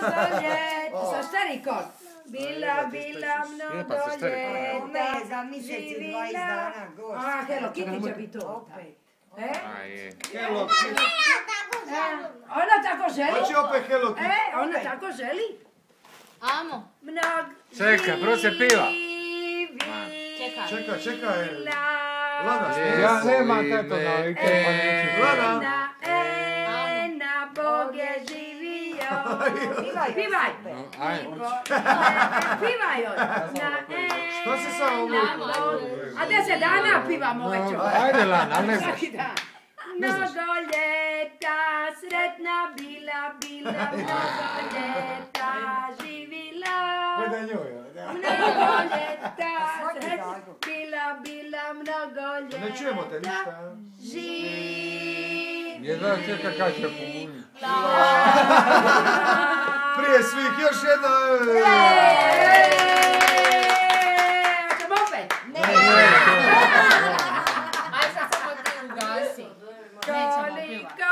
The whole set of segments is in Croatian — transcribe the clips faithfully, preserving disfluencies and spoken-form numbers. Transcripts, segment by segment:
ljeta. Sa stari kod. Bila, bila mnogo ljeta. Ne, za mjesec i dvadeset dana, gost. A, Hello Kitty će biti to. Opet. E? A je. Hello Kitty. Ona tako želi. Hoće opet Hello Kitty. E, ona tako želi. Amo. Mnog Čekaj, prvo se piva. Čekaj. Čekaj, čekaj. Lana, smiješ. Ja nemam teto navike, pa neću. Lana. Na ena Bog je živio. Pivaj. Pivaj. No, ajde. Pivaj joj. Na Što se sa ovom? A deset dana pivamo već No, ovo. ajde Lana, ali ne znaš. Svaki dan. Mnogo ljeta, sretna bila, bila, mnogo ljeta, živila. Gledaj njoj. Mnogo ljeta, sretna bila, bila, mnogo ljeta. Ne čujemo te ništa. Živila. Jedva čeka kad će pobuni. Prije svih, još jedna. Hoćemo opet? Aj sad samo ti ugasi. Koliko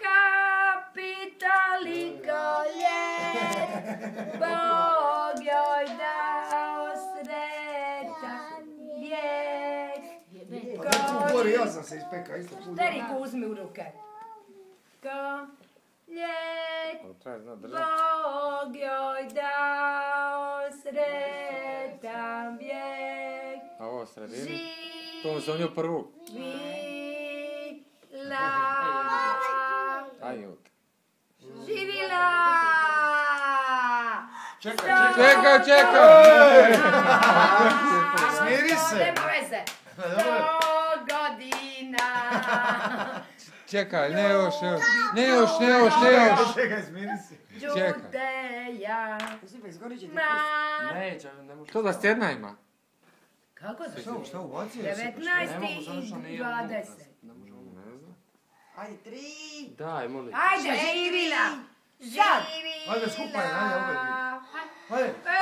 kapitaliko ljet, Bog joj dao sretan vijek. Bori, ja sam se ispekao isto put. Teriku uzmi u ruke. Ko ljet, To treba znat držati. Bog joj dao sretan vijek. A ovo sredini? To sam nju prvu. Živila. Aj, jut. Živila. Čekaj, Čekaj, čekaj! Smiri se. Nema veze. Sto godina. Čekaj, ne još, ne još, ne još, ne još, ne još. Čekaj, smiri se. Đudeja. Super, zgorit će ti Ma. Neće, ne može. To da stjedna ima. Kako da Šta, šta ubacio? devetnaesti i dvadeset. Ne znam. Ajde, tri. Daj, molim. Ajde, živila. Sad. Živila. Ajde, skupaj, ajde, opet vi. Ajde.